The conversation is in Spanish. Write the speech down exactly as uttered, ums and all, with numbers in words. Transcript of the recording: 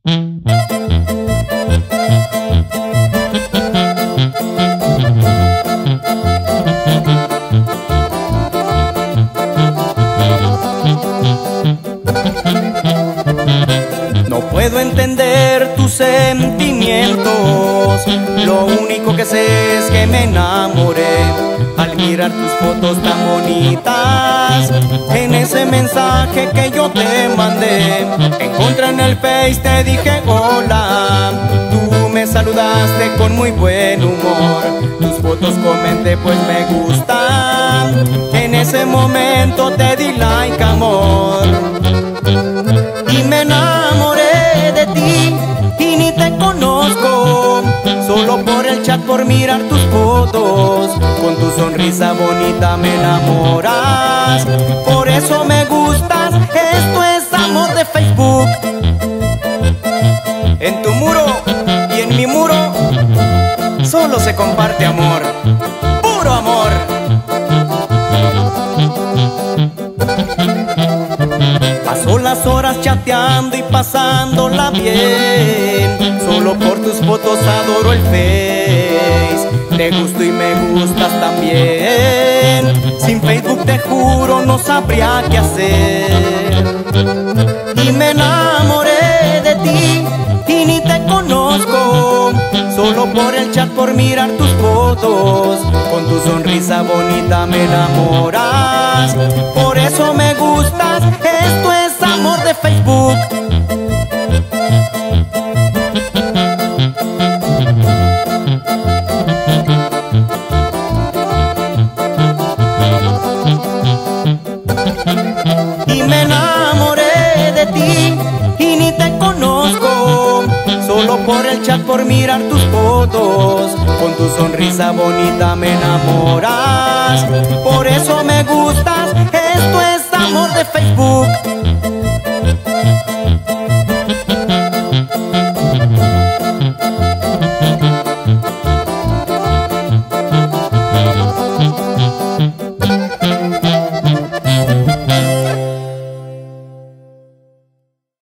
No puedo entender tus sentimientos, lo único que sé es que me enamoré al mirar tus fotos tan bonitas. En ese mensaje que yo te mandé, encontré en el Face, te dije hola. Tú me saludaste con muy buen humor, tus fotos comenté pues me gustan. En ese momento te di like, amor, y me enamoré de ti y ni te conozco. Solo por el chat, por mirar tus fotos, con tu sonrisa bonita me enamoras. Por eso me gustas, esto es amor de Facebook. En tu muro y en mi muro solo se comparte amor, puro amor. Paso las horas chateando y pasándola bien, solo por tus fotos adoro el Face. Te gusto y me gustas también, sin Facebook te juro no sabría qué hacer. Y me enamoré de ti y ni te conozco, solo por el chat, por mirar tus fotos, con tu sonrisa bonita me enamoras. Por eso me gustas, esto es amor de Facebook. Y me enamoré de ti y ni te conozco, solo por el chat, por mirar tus fotos, con tu sonrisa bonita me enamoras. Por eso me gustas, esto es amor de Facebook.